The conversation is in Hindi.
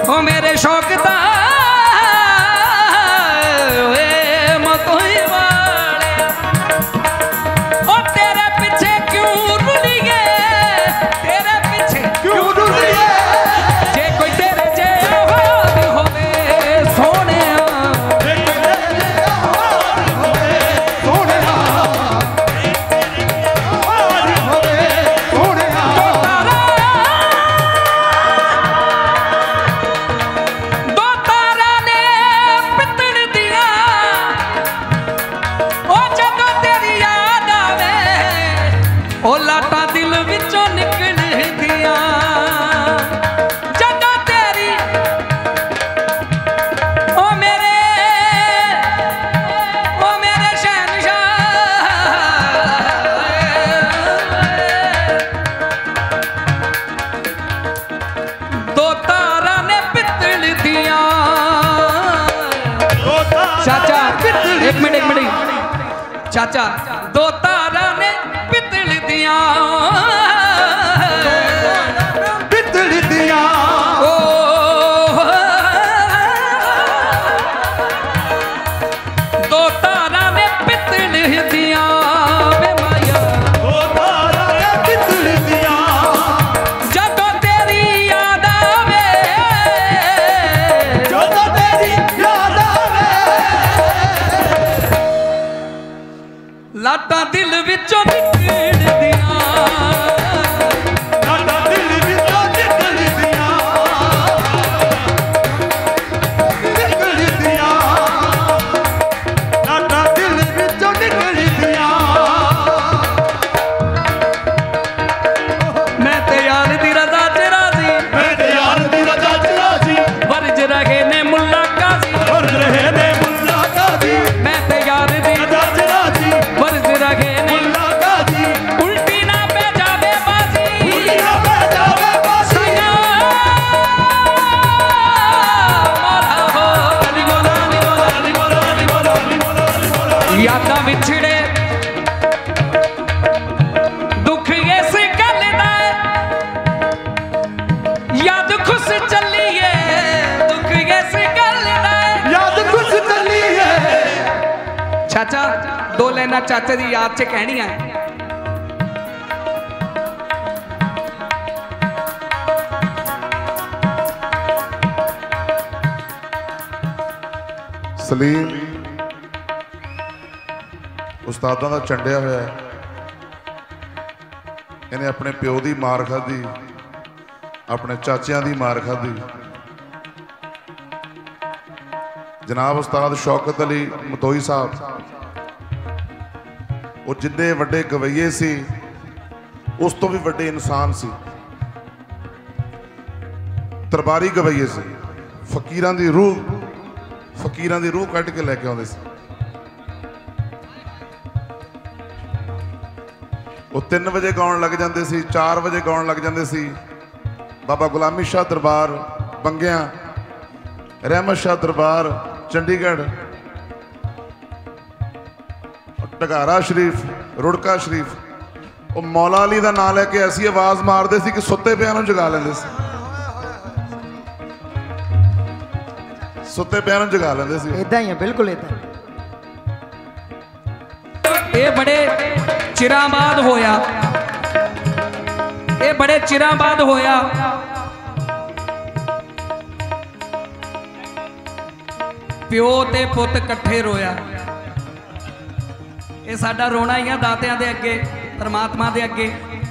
ओ मेरे शौक दा चाचा दो तारा ने पितल दिया ओ दो तारा ने पितल दिया वे माया दो तारा ने पितल दिया जदों तेरी याद आवे जदों तेरी याद आवे लाटा दिल विचों निकल दिया लाटा दिल विचों निकल दिया निकल दिया लाटा दिल विचों निकल दिया मैं ते यार दी रज़ा च राज़ी मैं ते यार दी रज़ा च राज़ी वर्ज रहे ने मुल्ला काज़ी वर्ज रहे ने मुल्ला काज़ी मैं ते यार दी रज़ा च राज़ी वर्ज रहे ने मुल्ला काज़ी उल्टी ना पे जावे बाजी उल्टी ना पे जावे बाजी मौला हो अली मौला अली मौला अली मौला अली मौला अली मौला अली मौला यादां विछड़े दुख इस गल दा याद खुश चलिए दुख इस गल दा याद खुश चलिए चाचा दो लाइना चाचा दी याद च कहनी है सलीम उस्तादां दा चंडिया होया है इन्हें अपने प्यो की मार खाधी अपने चाचियां की मार खाधी जनाब उस्ताद शौकत अली मतोई साहब वो जिन्ने वड्डे गवैये सी उस तो भी वड्डे इंसान सी दरबारी गवैये सी फकीरां दी रूह कट के लैके आउंदे सी वो 3 बजे गाउण लग जाते सी 4 बजे गाउण लग जाते सी बाबा गुलामी शाह दरबार बंगिया रहमत शाह दरबार चंडीगढ़ टघारा शरीफ रुड़का शरीफ वो मौला अली का नाम लैके ऐसी आवाज़ मारते सी कि सुते पिया जगा लेंदे सी सुते पिया जगा लेंदे सी इदां ही है बिल्कुल इदां ये बड़े चिरां बाद होया ये बड़े चिरां बाद होया प्यो ते पुत कट्ठे रोया ये साडा रोना ही है दातियां दे अगे परमात्मा दे अगे